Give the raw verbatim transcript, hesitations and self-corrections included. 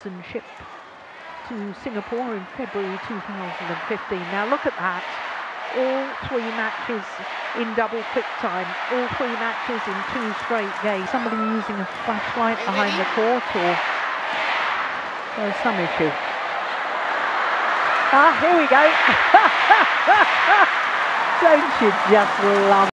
citizenship to Singapore in February two thousand fifteen. Now look at that. All three matches in double quick time, all three matches in two straight games. Somebody using a flashlight behind the court, or there's some issue. Ah, here we go. Don't you just love